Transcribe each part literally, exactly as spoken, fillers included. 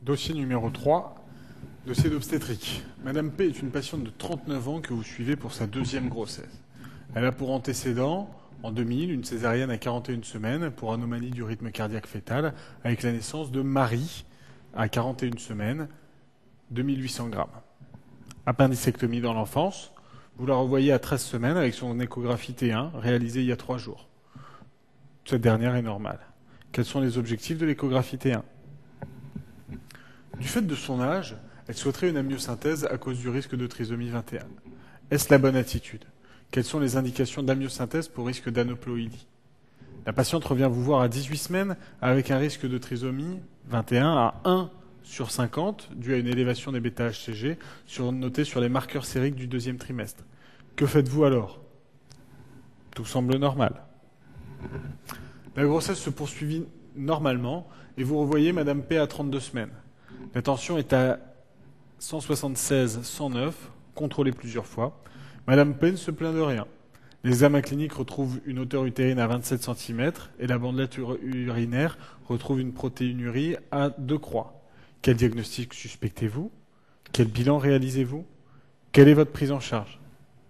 Dossier numéro trois, dossier d'obstétrique. Madame P est une patiente de trente-neuf ans que vous suivez pour sa deuxième grossesse. Elle a pour antécédent, en deux mille, une césarienne à quarante et une semaines pour anomalie du rythme cardiaque fœtal, avec la naissance de Marie à quarante et une semaines, deux mille huit cents grammes. Appendicectomie dans l'enfance. Vous la revoyez à treize semaines avec son échographie T un réalisée il y a trois jours. Cette dernière est normale. Quels sont les objectifs de l'échographie T un? Du fait de son âge, elle souhaiterait une amniosynthèse à cause du risque de trisomie vingt et un. Est-ce la bonne attitude? Quelles sont les indications d'amniosynthèse pour risque d'aneuploïdie? La patiente revient vous voir à dix-huit semaines avec un risque de trisomie vingt et un à un sur cinquante, dû à une élévation des bêta-H C G noté sur les marqueurs sériques du deuxième trimestre. Que faites-vous alors? Tout semble normal. La grossesse se poursuivit normalement et vous revoyez Madame P à trente-deux semaines. La tension est à cent soixante-seize cent neuf, contrôlée plusieurs fois. Madame P ne se plaint de rien. L'examen clinique retrouve une hauteur utérine à vingt-sept centimètres et la bandelette urinaire retrouve une protéinurie à deux croix. Quel diagnostic suspectez-vous? Quel bilan réalisez-vous? Quelle est votre prise en charge?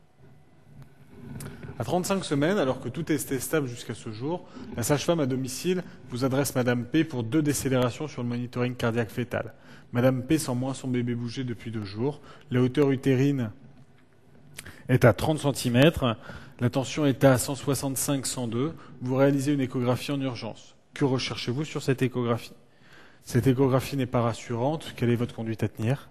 À trente-cinq semaines, alors que tout était stable jusqu'à ce jour, la sage-femme à domicile vous adresse Madame P pour deux décélérations sur le monitoring cardiaque fœtal. Madame P sent moins son bébé bouger depuis deux jours. La hauteur utérine est à trente centimètres. La tension est à cent soixante-cinq cent deux. Vous réalisez une échographie en urgence. Que recherchez-vous sur cette échographie? Cette échographie n'est pas rassurante. Quelle est votre conduite à tenir?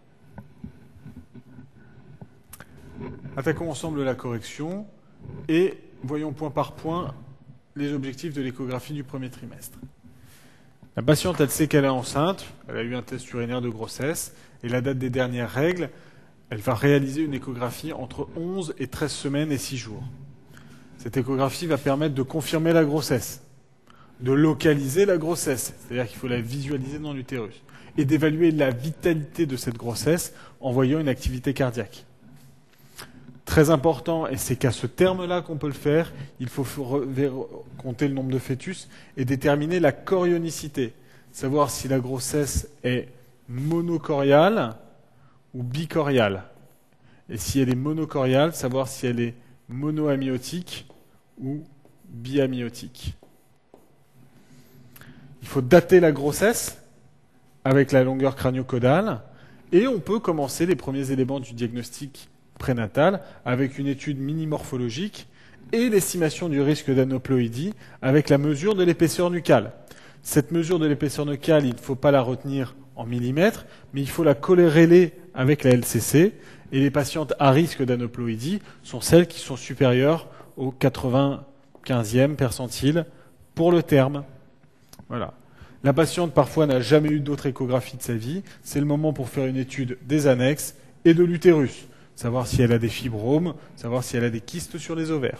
Attaquons ensemble la correction et voyons point par point les objectifs de l'échographie du premier trimestre. La patiente, elle sait qu'elle est enceinte, elle a eu un test urinaire de grossesse, et la date des dernières règles, elle va réaliser une échographie entre onze et treize semaines et six jours. Cette échographie va permettre de confirmer la grossesse, de localiser la grossesse, c'est-à-dire qu'il faut la visualiser dans l'utérus, et d'évaluer la vitalité de cette grossesse en voyant une activité cardiaque. Très important, et c'est qu'à ce terme-là qu'on peut le faire, il faut compter le nombre de fœtus et déterminer la chorionicité, savoir si la grossesse est monocoriale ou bicoriale. Et si elle est monocoriale, savoir si elle est monoamniotique ou biamniotique. Il faut dater la grossesse avec la longueur crânio-caudale et on peut commencer les premiers éléments du diagnostic prénatal avec une étude mini-morphologique et l'estimation du risque d'aneuploïdie avec la mesure de l'épaisseur nucale. Cette mesure de l'épaisseur nucale, il ne faut pas la retenir en millimètres, mais il faut la corréler avec la L C C et les patientes à risque d'aneuploïdie sont celles qui sont supérieures au quatre-vingt-quinzième percentile pour le terme. Voilà. La patiente parfois n'a jamais eu d'autre échographie de sa vie. C'est le moment pour faire une étude des annexes et de l'utérus. Savoir si elle a des fibromes, savoir si elle a des kystes sur les ovaires.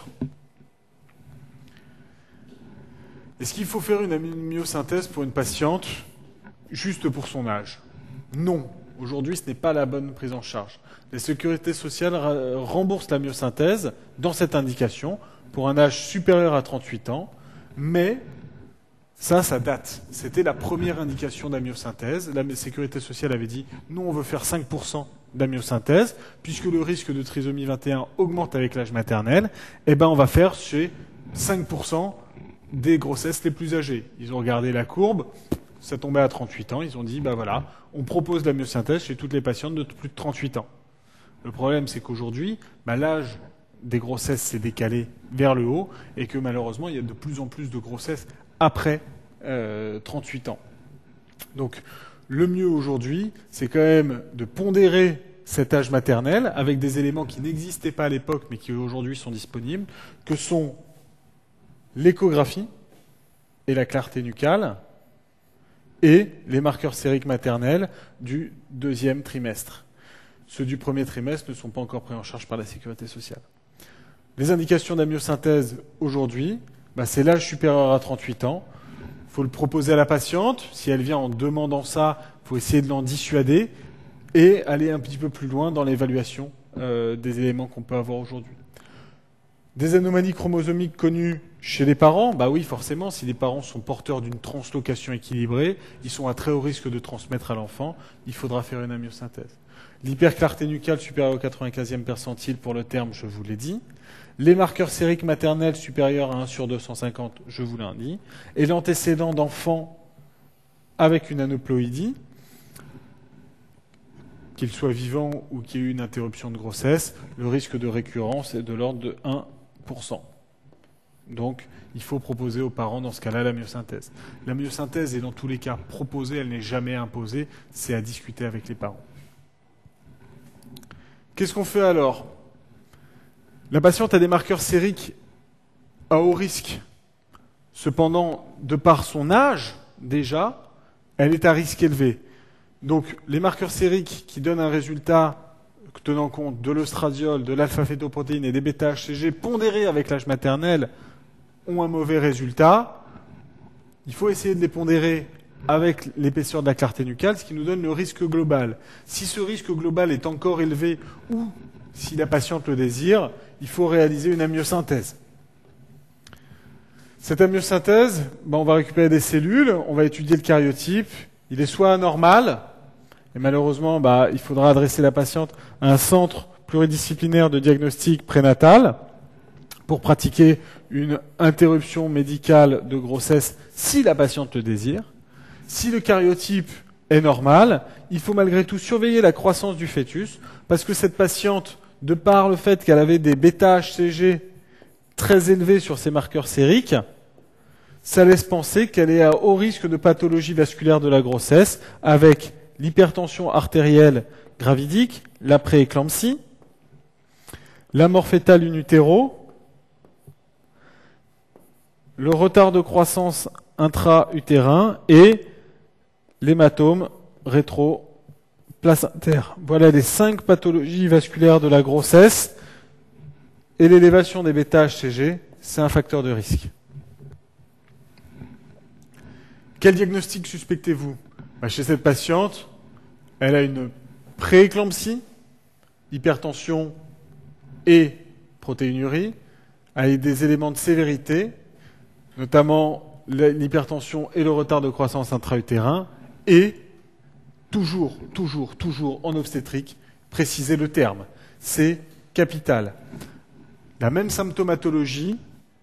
Est-ce qu'il faut faire une amniosynthèse pour une patiente juste pour son âge? Non. Aujourd'hui, ce n'est pas la bonne prise en charge. La sécurité sociale rembourse l'amniosynthèse dans cette indication pour un âge supérieur à trente-huit ans, mais ça, ça date. C'était la première indication d'amniosynthèse. La sécurité sociale avait dit « nous, on veut faire cinq pour cent d'amniosynthèse, puisque le risque de trisomie vingt et un augmente avec l'âge maternel, eh ben on va faire chez cinq pour cent des grossesses les plus âgées. » Ils ont regardé la courbe, ça tombait à trente-huit ans, ils ont dit « bah voilà, on propose l'amniosynthèse chez toutes les patientes de plus de trente-huit ans. » Le problème, c'est qu'aujourd'hui, bah, l'âge des grossesses s'est décalé vers le haut, et que malheureusement, il y a de plus en plus de grossesses après euh, trente-huit ans. Donc, le mieux aujourd'hui, c'est quand même de pondérer cet âge maternel avec des éléments qui n'existaient pas à l'époque, mais qui aujourd'hui sont disponibles, que sont l'échographie et la clarté nucale et les marqueurs sériques maternels du deuxième trimestre. Ceux du premier trimestre ne sont pas encore pris en charge par la sécurité sociale. Les indications d'amniosynthèse aujourd'hui, bah, c'est l'âge supérieur à trente-huit ans. Il faut le proposer à la patiente. Si elle vient en demandant ça, il faut essayer de l'en dissuader et aller un petit peu plus loin dans l'évaluation euh, des éléments qu'on peut avoir aujourd'hui. Des anomalies chromosomiques connues chez les parents, bah oui, forcément, si les parents sont porteurs d'une translocation équilibrée, ils sont à très haut risque de transmettre à l'enfant, il faudra faire une amyosynthèse. L'hyperclarté nucale supérieure au quatre-vingt-quinzième percentile pour le terme, je vous l'ai dit. Les marqueurs sériques maternels supérieurs à un sur deux cent cinquante, je vous l'ai dit. Et l'antécédent d'enfant avec une aneuploïdie, qu'il soit vivant ou qu'il y ait eu une interruption de grossesse, le risque de récurrence est de l'ordre de un pour cent. Donc, il faut proposer aux parents, dans ce cas-là, la myosynthèse. La myosynthèse est dans tous les cas proposée, elle n'est jamais imposée, c'est à discuter avec les parents. Qu'est-ce qu'on fait alors? La patiente a des marqueurs sériques à haut risque. Cependant, de par son âge, déjà, elle est à risque élevé. Donc, les marqueurs sériques qui donnent un résultat tenant compte de l'ostradiol, de l'alpha-fétoprotéine et des bêta-H C G pondérés avec l'âge maternel ont un mauvais résultat. Il faut essayer de les pondérer avec l'épaisseur de la clarté nucale, ce qui nous donne le risque global. Si ce risque global est encore élevé ou si la patiente le désire, il faut réaliser une amyosynthèse. Cette amyosynthèse, ben on va récupérer des cellules, on va étudier le karyotype. Il est soit anormal, et malheureusement, bah, il faudra adresser la patiente à un centre pluridisciplinaire de diagnostic prénatal pour pratiquer une interruption médicale de grossesse si la patiente le désire. Si le karyotype est normal, il faut malgré tout surveiller la croissance du fœtus, parce que cette patiente, de par le fait qu'elle avait des bêta-H C G très élevés sur ses marqueurs sériques, ça laisse penser qu'elle est à haut risque de pathologie vasculaire de la grossesse, avec l'hypertension artérielle gravidique, la prééclampsie, la mort fœtale in utero, le retard de croissance intra-utérin et l'hématome rétro-placentaire. Voilà les cinq pathologies vasculaires de la grossesse. Et l'élévation des bêta-H C G, c'est un facteur de risque. Quel diagnostic suspectez-vous? Bah, chez cette patiente, elle a une prééclampsie, hypertension et protéinurie, avec des éléments de sévérité, notamment l'hypertension et le retard de croissance intra-utérin, et toujours, toujours, toujours en obstétrique, préciser le terme. C'est capital. La même symptomatologie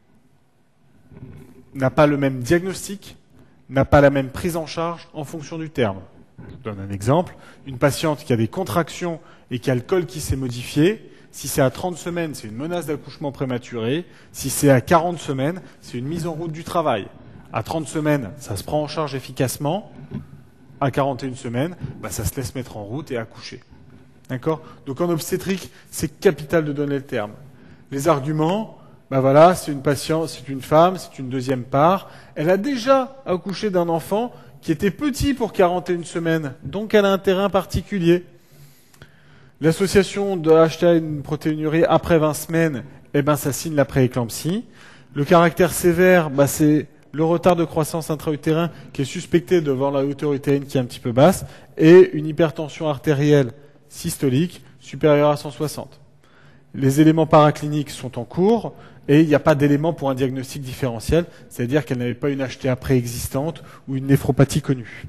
n'a pas le même diagnostic, n'a pas la même prise en charge en fonction du terme. Je donne un exemple. Une patiente qui a des contractions et qui a le col qui s'est modifié, si c'est à trente semaines, c'est une menace d'accouchement prématuré. Si c'est à quarante semaines, c'est une mise en route du travail. À trente semaines, ça se prend en charge efficacement. À quarante et une semaines, bah, ça se laisse mettre en route et accoucher. D'accord? Donc en obstétrique, c'est capital de donner le terme. Les arguments, ben voilà, c'est une patiente, c'est une femme, c'est une deuxième part. Elle a déjà accouché d'un enfant qui était petit pour quarante et une semaines, donc elle a un terrain particulier. L'association de H T A et une protéinurie après vingt semaines, eh ben ça signe la prééclampsie. Le caractère sévère, ben c'est le retard de croissance intra-utérin qui est suspecté devant la hauteur utérine qui est un petit peu basse, et une hypertension artérielle systolique supérieure à cent soixante. Les éléments paracliniques sont en cours et il n'y a pas d'éléments pour un diagnostic différentiel, c'est-à-dire qu'elle n'avait pas une H T A préexistante ou une néphropathie connue.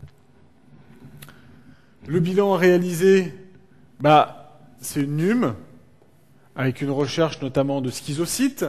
Le bilan réalisé, bah, c'est une N U M avec une recherche notamment de schizocytes,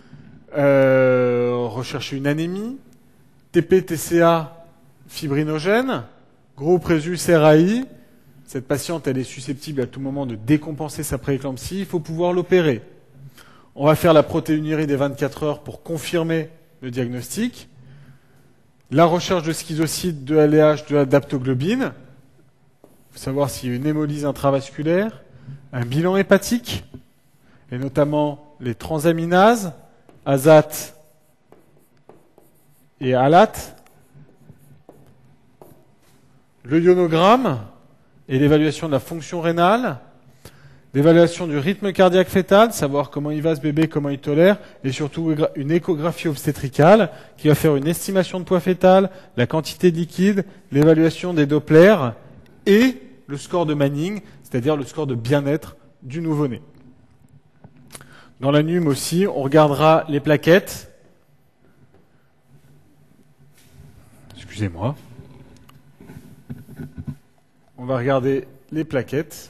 euh, rechercher une anémie, T P T C A fibrinogène, gros présus R A I. Cette patiente, elle est susceptible à tout moment de décompenser sa prééclampsie. Il faut pouvoir l'opérer. On va faire la protéinurie des vingt-quatre heures pour confirmer le diagnostic. La recherche de schizocytes, de L D H, de adaptoglobine. Il faut savoir s'il y a une hémolyse intravasculaire, un bilan hépatique, et notamment les transaminases, azate et alate. Le ionogramme, et l'évaluation de la fonction rénale, l'évaluation du rythme cardiaque fœtal, savoir comment il va ce bébé, comment il tolère, et surtout une échographie obstétricale qui va faire une estimation de poids fœtal, la quantité de liquide, l'évaluation des Doppler et le score de Manning, c'est-à-dire le score de bien-être du nouveau-né. Dans la N U M aussi, on regardera les plaquettes. Excusez-moi. On va regarder les plaquettes.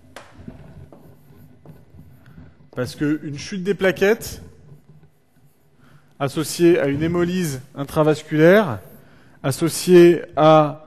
Parce qu'une chute des plaquettes, associée à une hémolyse intravasculaire, associée à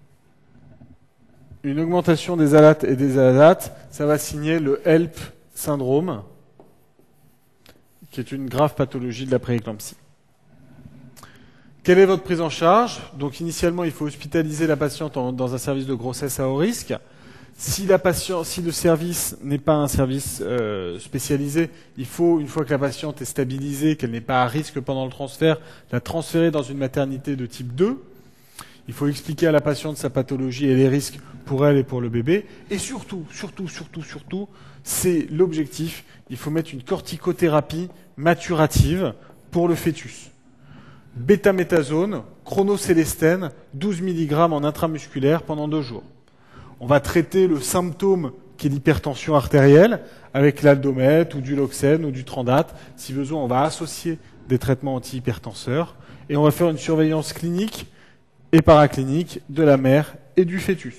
une augmentation des alates et des azalates, ça va signer le H E L P syndrome, qui est une grave pathologie de la prééclampsie. Quelle est votre prise en charge? Donc initialement, il faut hospitaliser la patiente en, dans un service de grossesse à haut risque. Si, la patient, si le service n'est pas un service euh, spécialisé, il faut, une fois que la patiente est stabilisée, qu'elle n'est pas à risque pendant le transfert, la transférer dans une maternité de type deux. Il faut expliquer à la patiente sa pathologie et les risques pour elle et pour le bébé. Et surtout, surtout, surtout, surtout, c'est l'objectif, il faut mettre une corticothérapie maturative pour le fœtus. Bêta-méthasone, chronocélestène, douze milligrammes en intramusculaire pendant deux jours. On va traiter le symptôme qui est l'hypertension artérielle avec l'aldomètre ou du loxène ou du trandate. Si besoin, on va associer des traitements antihypertenseurs et on va faire une surveillance clinique et paraclinique de la mère et du fœtus.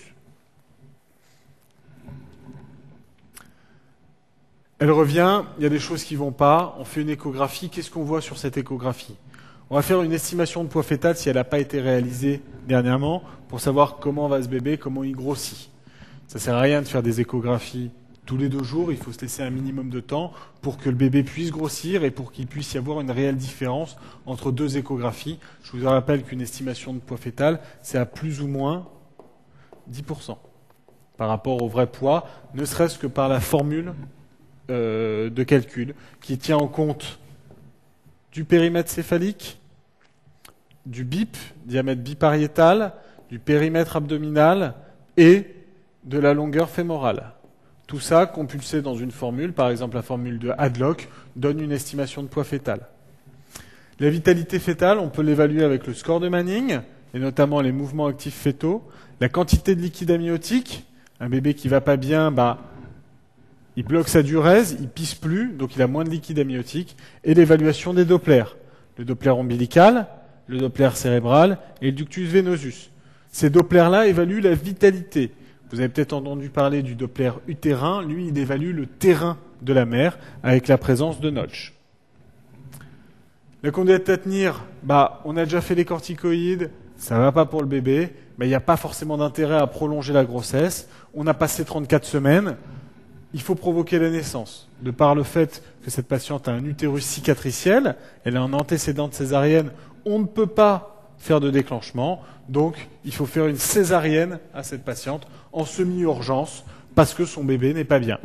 Elle revient, il y a des choses qui ne vont pas, on fait une échographie, qu'est-ce qu'on voit sur cette échographie? On va faire une estimation de poids fœtal si elle n'a pas été réalisée dernièrement pour savoir comment va ce bébé, comment il grossit. Ça ne sert à rien de faire des échographies tous les deux jours, il faut se laisser un minimum de temps pour que le bébé puisse grossir et pour qu'il puisse y avoir une réelle différence entre deux échographies. Je vous rappelle qu'une estimation de poids fœtal, c'est à plus ou moins dix pour cent par rapport au vrai poids, ne serait-ce que par la formule euh, de calcul qui tient en compte du périmètre céphalique, du B I P, diamètre bipariétal, du périmètre abdominal et de la longueur fémorale. Tout ça, compulsé dans une formule, par exemple la formule de Hadlock, donne une estimation de poids fœtal. La vitalité fœtale, on peut l'évaluer avec le score de Manning, et notamment les mouvements actifs fœtaux. La quantité de liquide amniotique, un bébé qui va pas bien, bah, il bloque sa diurèse, il pisse plus, donc il a moins de liquide amniotique. Et l'évaluation des Dopplers. Le Doppler ombilical, le Doppler cérébral et le ductus venosus. Ces Dopplers-là évaluent la vitalité. Vous avez peut-être entendu parler du Doppler utérin. Lui, il évalue le terrain de la mère avec la présence de notch. La conduite à tenir, bah, on a déjà fait les corticoïdes, ça va pas pour le bébé, mais il n'y a pas forcément d'intérêt à prolonger la grossesse. On a passé trente-quatre semaines. Il faut provoquer la naissance. De par le fait que cette patiente a un utérus cicatriciel, elle a un antécédent de césarienne, on ne peut pas faire de déclenchement, donc il faut faire une césarienne à cette patiente en semi-urgence parce que son bébé n'est pas bien.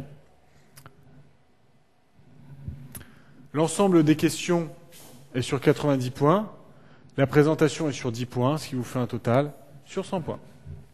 L'ensemble des questions est sur quatre-vingt-dix points, la présentation est sur dix points, ce qui vous fait un total sur cent points.